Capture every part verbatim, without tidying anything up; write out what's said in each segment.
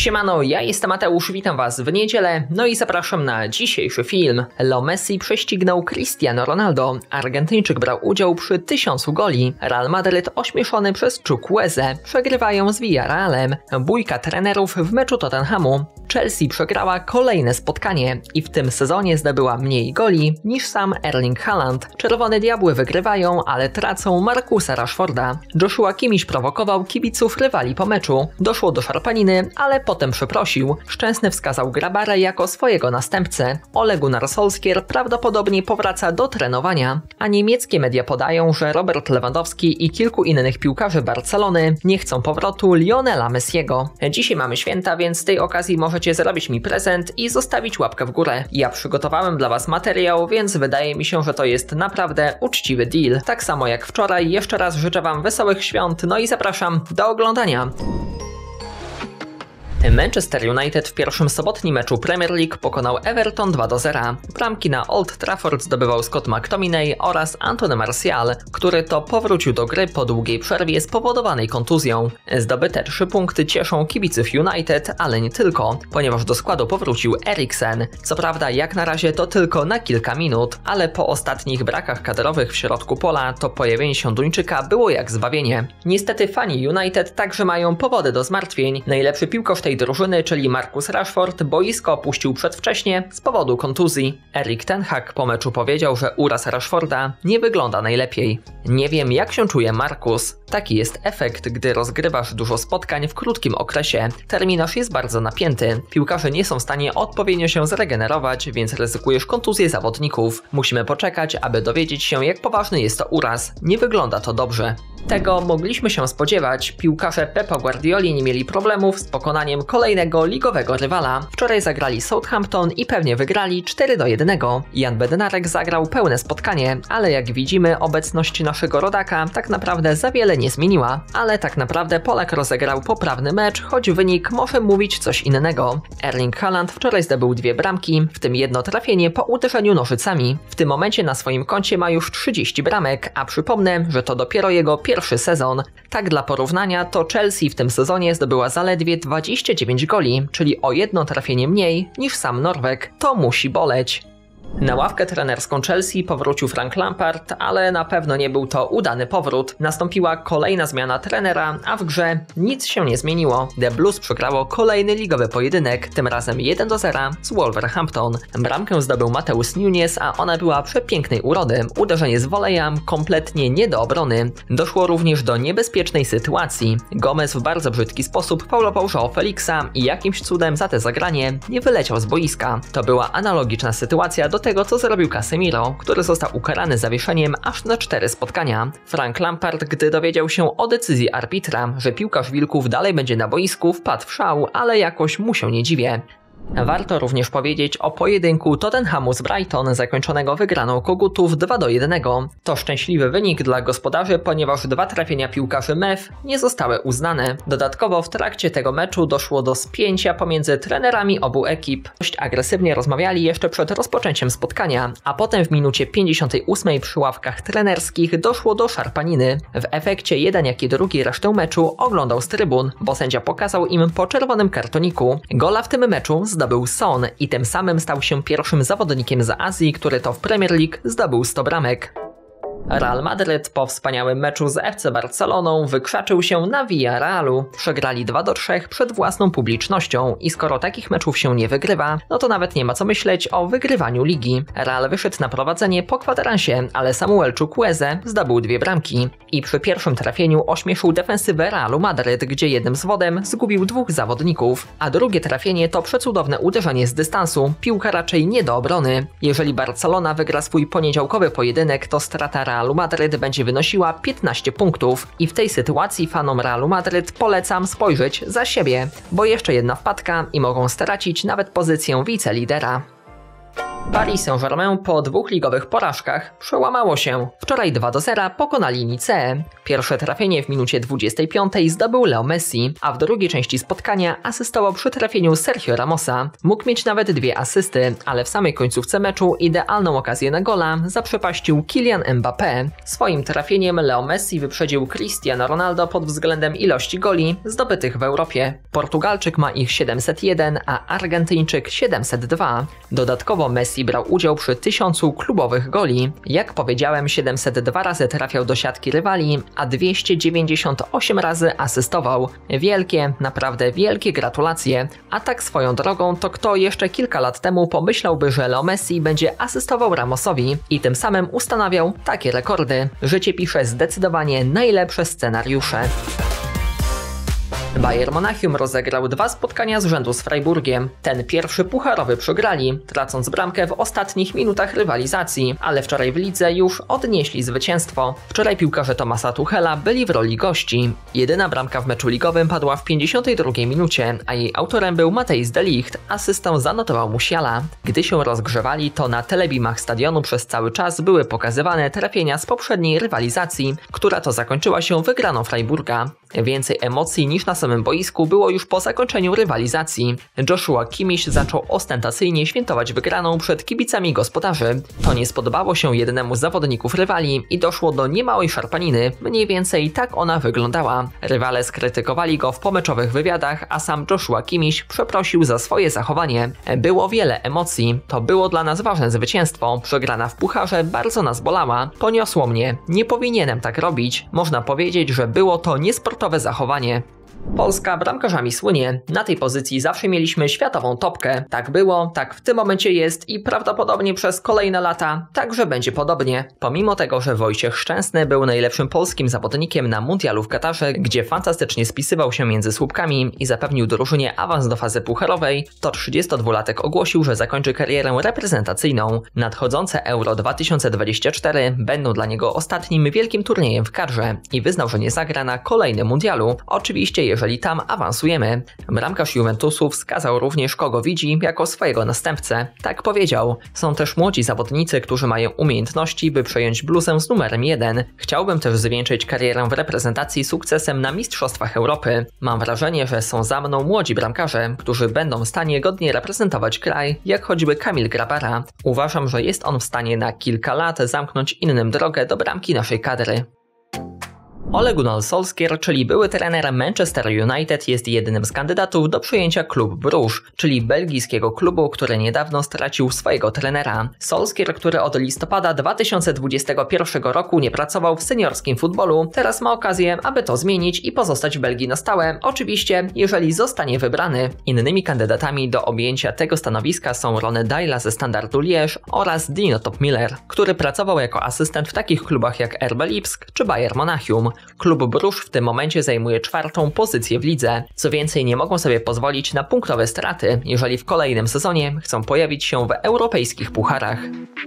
Siemano, ja jestem Mateusz, witam was w niedzielę, no i zapraszam na dzisiejszy film. Leo Messi prześcignął Cristiano Ronaldo, Argentyńczyk brał udział przy tysiącu goli, Real Madryt ośmieszony przez Chukwuezę, przegrywają z Villarrealem, bójka trenerów w meczu Tottenhamu, Chelsea przegrała kolejne spotkanie i w tym sezonie zdobyła mniej goli niż sam Erling Haaland. Czerwone Diabły wygrywają, ale tracą Marcusa Rashforda. Joshua Kimmich prowokował kibiców rywali po meczu, doszło do szarpaniny, ale potem przeprosił. Szczęsny wskazał Grabarę jako swojego następcę. Ole Gunnar Solskjaer prawdopodobnie powraca do trenowania, a niemieckie media podają, że Robert Lewandowski i kilku innych piłkarzy Barcelony nie chcą powrotu Lionela Messiego. Dzisiaj mamy święta, więc z tej okazji możecie zrobić mi prezent i zostawić łapkę w górę. Ja przygotowałem dla was materiał, więc wydaje mi się, że to jest naprawdę uczciwy deal. Tak samo jak wczoraj, jeszcze raz życzę wam wesołych świąt, no i zapraszam do oglądania. Manchester United w pierwszym sobotnim meczu Premier League pokonał Everton dwa do zera. Bramki na Old Trafford zdobywał Scott McTominay oraz Anthony Martial, który to powrócił do gry po długiej przerwie spowodowanej kontuzją. Zdobyte trzy punkty cieszą kibiców United, ale nie tylko, ponieważ do składu powrócił Eriksen. Co prawda jak na razie to tylko na kilka minut, ale po ostatnich brakach kadrowych w środku pola to pojawienie się Duńczyka było jak zbawienie. Niestety fani United także mają powody do zmartwień. Najlepszy piłkarz tej drużyny, czyli Marcus Rashford, boisko opuścił przedwcześnie z powodu kontuzji. Erik ten Hag po meczu powiedział, że uraz Rashforda nie wygląda najlepiej. Nie wiem, jak się czuje Marcus. Taki jest efekt, gdy rozgrywasz dużo spotkań w krótkim okresie. Terminarz jest bardzo napięty. Piłkarze nie są w stanie odpowiednio się zregenerować, więc ryzykujesz kontuzję zawodników. Musimy poczekać, aby dowiedzieć się, jak poważny jest to uraz. Nie wygląda to dobrze. Tego mogliśmy się spodziewać. Piłkarze Pepa Guardioli nie mieli problemów z pokonaniem kolejnego ligowego rywala. Wczoraj zagrali Southampton i pewnie wygrali cztery do jednego. Jan Bednarek zagrał pełne spotkanie, ale jak widzimy, obecność naszego rodaka tak naprawdę za wiele nie zmieniła. Ale tak naprawdę Polak rozegrał poprawny mecz, choć wynik może mówić coś innego. Erling Haaland wczoraj zdobył dwie bramki, w tym jedno trafienie po uderzeniu nożycami. W tym momencie na swoim koncie ma już trzydzieści bramek, a przypomnę, że to dopiero jego pierwszy sezon. Tak dla porównania, to Chelsea w tym sezonie zdobyła zaledwie dwadzieścia dziewięć goli, czyli o jedno trafienie mniej niż sam Norweg. To musi boleć. Na ławkę trenerską Chelsea powrócił Frank Lampard, ale na pewno nie był to udany powrót. Nastąpiła kolejna zmiana trenera, a w grze nic się nie zmieniło. The Blues przegrało kolejny ligowy pojedynek, tym razem jeden do zera z Wolverhampton. Bramkę zdobył Mateus Nunes, a ona była przepięknej urody. Uderzenie z voleja kompletnie nie do obrony. Doszło również do niebezpiecznej sytuacji. Gomez w bardzo brzydki sposób faulował João Felixa i jakimś cudem za te zagranie nie wyleciał z boiska. To była analogiczna sytuacja do tego, co zrobił Casemiro, który został ukarany zawieszeniem aż na cztery spotkania. Frank Lampard, gdy dowiedział się o decyzji arbitra, że piłkarz Wilków dalej będzie na boisku, wpadł w szał, ale jakoś mu się nie dziwię. Warto również powiedzieć o pojedynku Tottenhamu z Brighton zakończonego wygraną Kogutów dwa do jednego. To szczęśliwy wynik dla gospodarzy, ponieważ dwa trafienia piłkarzy M E F nie zostały uznane. Dodatkowo w trakcie tego meczu doszło do spięcia pomiędzy trenerami obu ekip. Dość agresywnie rozmawiali jeszcze przed rozpoczęciem spotkania, a potem w minucie pięćdziesiątej ósmej przy ławkach trenerskich doszło do szarpaniny. W efekcie jeden jak i drugi resztę meczu oglądał z trybun, bo sędzia pokazał im po czerwonym kartoniku. Gola w tym meczu zdobył Son i tym samym stał się pierwszym zawodnikiem z Azji, który to w Premier League zdobył sto bramek. Real Madryt po wspaniałym meczu z F C Barceloną wykrzaczył się na Villarrealu. Przegrali dwa do trzech przed własną publicznością i skoro takich meczów się nie wygrywa, no to nawet nie ma co myśleć o wygrywaniu ligi. Real wyszedł na prowadzenie po kwadransie, ale Samuel Chukwueze zdobył dwie bramki i przy pierwszym trafieniu ośmieszył defensywę Realu Madryt, gdzie jednym zwodem zgubił dwóch zawodników, a drugie trafienie to przecudowne uderzenie z dystansu, piłka raczej nie do obrony. Jeżeli Barcelona wygra swój poniedziałkowy pojedynek, to strata Realu Madryt będzie wynosiła piętnaście punktów i w tej sytuacji fanom Realu Madryt polecam spojrzeć za siebie, bo jeszcze jedna wpadka i mogą stracić nawet pozycję wicelidera. Paris Saint-Germain po dwóch ligowych porażkach przełamało się. Wczoraj dwa do zera pokonali Nicea. Pierwsze trafienie w minucie dwudziestej piątej zdobył Leo Messi, a w drugiej części spotkania asystował przy trafieniu Sergio Ramosa. Mógł mieć nawet dwie asysty, ale w samej końcówce meczu idealną okazję na gola zaprzepaścił Kylian Mbappé. Swoim trafieniem Leo Messi wyprzedził Cristiano Ronaldo pod względem ilości goli zdobytych w Europie. Portugalczyk ma ich siedemset jeden, a Argentyńczyk siedemset dwa. Dodatkowo Messi brał udział przy tysiącu klubowych goli. Jak powiedziałem, siedemset dwa razy trafiał do siatki rywali, a dwieście dziewięćdziesiąt osiem razy asystował. Wielkie, naprawdę wielkie gratulacje. A tak swoją drogą, to kto jeszcze kilka lat temu pomyślałby, że Leo Messi będzie asystował Ramosowi i tym samym ustanawiał takie rekordy. Życie pisze zdecydowanie najlepsze scenariusze. Bayern Monachium rozegrał dwa spotkania z rzędu z Freiburgiem. Ten pierwszy pucharowy przegrali, tracąc bramkę w ostatnich minutach rywalizacji, ale wczoraj w lidze już odnieśli zwycięstwo. Wczoraj piłkarze Thomasa Tuchela byli w roli gości. Jedyna bramka w meczu ligowym padła w pięćdziesiątej drugiej minucie, a jej autorem był Matthijs de Ligt, asystę zanotował Musiala. Gdy się rozgrzewali, to na telebimach stadionu przez cały czas były pokazywane trafienia z poprzedniej rywalizacji, która to zakończyła się wygraną Freiburga. Więcej emocji niż na samym boisku było już po zakończeniu rywalizacji. Joshua Kimmich zaczął ostentacyjnie świętować wygraną przed kibicami gospodarzy. To nie spodobało się jednemu z zawodników rywali i doszło do niemałej szarpaniny. Mniej więcej tak ona wyglądała. Rywale skrytykowali go w pomeczowych wywiadach, a sam Joshua Kimmich przeprosił za swoje zachowanie. Było wiele emocji. To było dla nas ważne zwycięstwo. Przegrana w pucharze bardzo nas bolała. Poniosło mnie. Nie powinienem tak robić. Można powiedzieć, że było to niesportowe zachowanie. Polska bramkarzami słynie. Na tej pozycji zawsze mieliśmy światową topkę. Tak było, tak w tym momencie jest i prawdopodobnie przez kolejne lata także będzie podobnie. Pomimo tego, że Wojciech Szczęsny był najlepszym polskim zawodnikiem na mundialu w Katarze, gdzie fantastycznie spisywał się między słupkami i zapewnił drużynie awans do fazy pucharowej, to trzydziestodwulatek ogłosił, że zakończy karierę reprezentacyjną. Nadchodzące Euro dwa tysiące dwadzieścia cztery będą dla niego ostatnim wielkim turniejem w kadrze i wyznał, że nie zagra na kolejnym mundialu. Oczywiście jeżeli tam awansujemy. Bramkarz Juventusu wskazał również, kogo widzi jako swojego następcę. Tak powiedział. Są też młodzi zawodnicy, którzy mają umiejętności, by przejąć bluzę z numerem jeden. Chciałbym też zwieńczyć karierę w reprezentacji sukcesem na Mistrzostwach Europy. Mam wrażenie, że są za mną młodzi bramkarze, którzy będą w stanie godnie reprezentować kraj, jak choćby Kamil Grabara. Uważam, że jest on w stanie na kilka lat zamknąć innym drogę do bramki naszej kadry. Ole Gunnar Solskjaer, czyli były trener Manchester United, jest jednym z kandydatów do przyjęcia Klub Bruges, czyli belgijskiego klubu, który niedawno stracił swojego trenera. Solskjaer, który od listopada dwa tysiące dwudziestego pierwszego roku nie pracował w seniorskim futbolu, teraz ma okazję, aby to zmienić i pozostać w Belgii na stałe, oczywiście jeżeli zostanie wybrany. Innymi kandydatami do objęcia tego stanowiska są Ronny Deila ze Standardu Liège oraz Dino Topmiller, który pracował jako asystent w takich klubach jak R B Lipsk czy Bayern Monachium. Klub Bruges w tym momencie zajmuje czwartą pozycję w lidze. Co więcej, nie mogą sobie pozwolić na punktowe straty, jeżeli w kolejnym sezonie chcą pojawić się w europejskich pucharach.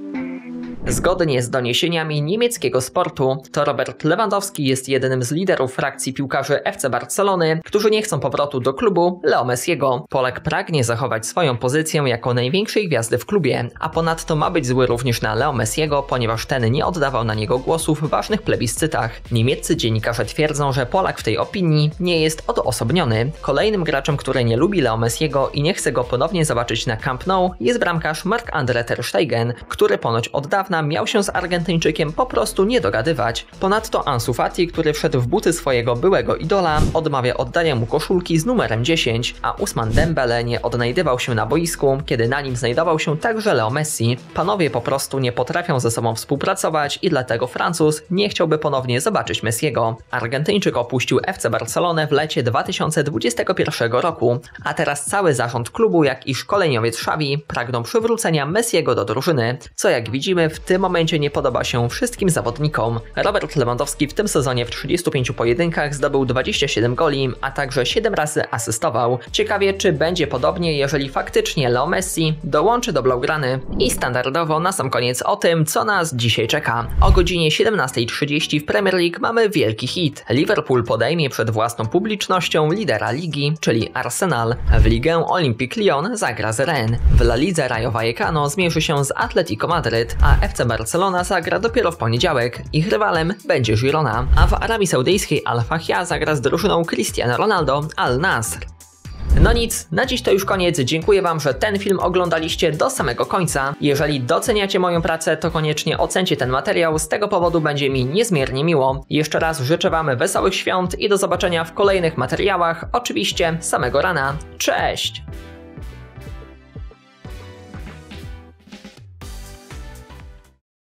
Zgodnie z doniesieniami niemieckiego sportu, to Robert Lewandowski jest jednym z liderów frakcji piłkarzy F C Barcelony, którzy nie chcą powrotu do klubu Leo Messiego. Polak pragnie zachować swoją pozycję jako największej gwiazdy w klubie, a ponadto ma być zły również na Leo Messiego, ponieważ ten nie oddawał na niego głosów w ważnych plebiscytach. Niemieccy dziennikarze twierdzą, że Polak w tej opinii nie jest odosobniony. Kolejnym graczem, który nie lubi Leo Messiego i nie chce go ponownie zobaczyć na Camp Nou, jest bramkarz Marc-André ter Stegen, który ponoć od dawna miał się z Argentyńczykiem po prostu nie dogadywać. Ponadto Ansu Fati, który wszedł w buty swojego byłego idola, odmawia oddania mu koszulki z numerem dziesięć, a Ousmane Dembele nie odnajdywał się na boisku, kiedy na nim znajdował się także Leo Messi. Panowie po prostu nie potrafią ze sobą współpracować i dlatego Francuz nie chciałby ponownie zobaczyć Messiego. Argentyńczyk opuścił F C Barcelonę w lecie dwa tysiące dwudziestego pierwszego roku, a teraz cały zarząd klubu, jak i szkoleniowiec Xavi pragną przywrócenia Messiego do drużyny, co jak widzimy w tym momencie nie podoba się wszystkim zawodnikom. Robert Lewandowski w tym sezonie w trzydziestu pięciu pojedynkach zdobył dwadzieścia siedem goli, a także siedem razy asystował. Ciekawie, czy będzie podobnie, jeżeli faktycznie Leo Messi dołączy do blaugrany. I standardowo na sam koniec o tym, co nas dzisiaj czeka. O godzinie siedemnastej trzydzieści w Premier League mamy wielki hit. Liverpool podejmie przed własną publicznością lidera ligi, czyli Arsenal. W ligę Olympique Lyon zagra z Rennes. W La Lidze Rayo Vallecano zmierzy się z Atletico Madryt, a F C Barcelona zagra dopiero w poniedziałek. Ich rywalem będzie Girona. A w Arabii Saudyjskiej Al Fahia zagra z drużyną Cristiano Ronaldo Al Nasr. No nic, na dziś to już koniec. Dziękuję Wam, że ten film oglądaliście do samego końca. Jeżeli doceniacie moją pracę, to koniecznie ocencie ten materiał, z tego powodu będzie mi niezmiernie miło. Jeszcze raz życzę Wam wesołych świąt i do zobaczenia w kolejnych materiałach, oczywiście samego rana. Cześć!